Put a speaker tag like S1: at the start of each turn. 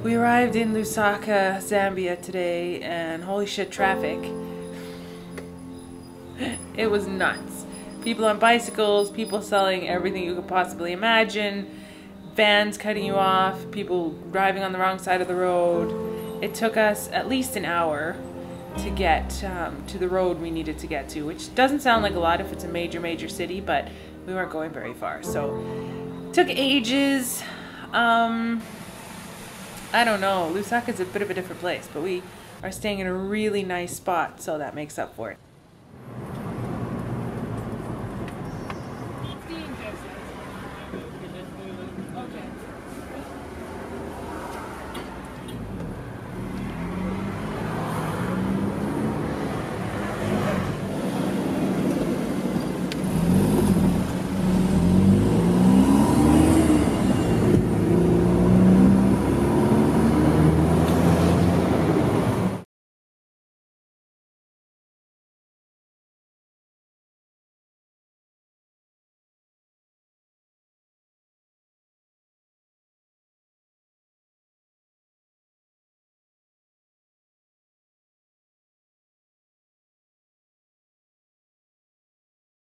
S1: We arrived in Lusaka, Zambia today, and holy shit, traffic. It was nuts. People on bicycles, people selling everything you could possibly imagine, vans cutting you off, people driving on the wrong side of the road. It took us at least an hour to get to the road we needed to get to, which doesn't sound like a lot if it's a major city, but we weren't going very far, so took ages. I don't know, Lusaka's a bit of a different place, but we are staying in a really nice spot, so that makes up for it.